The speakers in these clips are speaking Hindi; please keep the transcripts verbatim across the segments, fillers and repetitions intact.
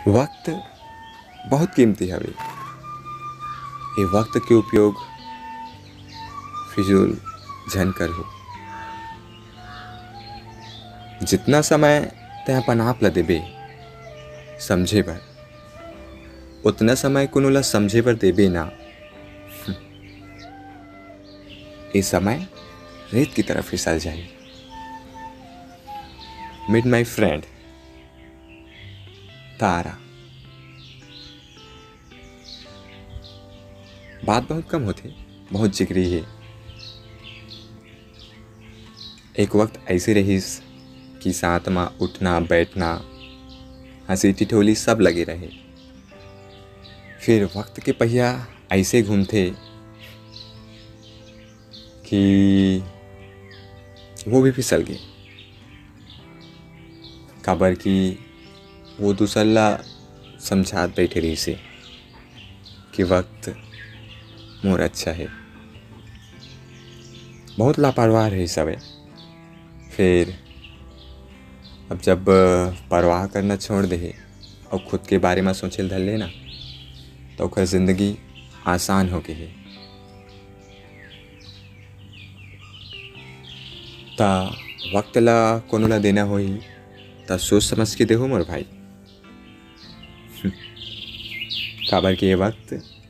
वक्त बहुत कीमती है भाई। ये वक्त के उपयोग फिजूल झन कर हो। जितना समय ते अपन आप ला देबे समझे बर, उतना समय कोनो ला समझे बर देबे ना। ये समय रेत की तरफ फिसल जाए। Meet my friend Tara. बात बहुत कम होते, बहुत जिगरी है। एक वक्त ऐसे रहीस कि साथ में उठना बैठना, हंसी ठिठोली सब लगे रहे। फिर वक्त के पहिया ऐसे घूमते कि वो भी फिसल गए। काबर कि वो दूसरा समझात बैठे रही से कि वक्त मोर अच्छा है। बहुत लापरवाह रही सब। फिर अब जब परवाह करना छोड़ दे और खुद के बारे में सोचे धर लेना, तो ओकर जिंदगी आसान हो गई है। ता वक्त ला कोनो ला देना होई ता सोच समझ के देहो मोर भाई। काबर के ये वक्त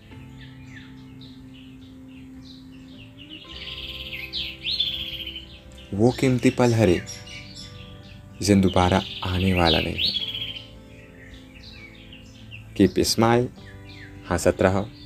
वो कीमती पल हरे जिन दोबारा आने वाला नहीं है। कीप स्माइल, हंसत रहो।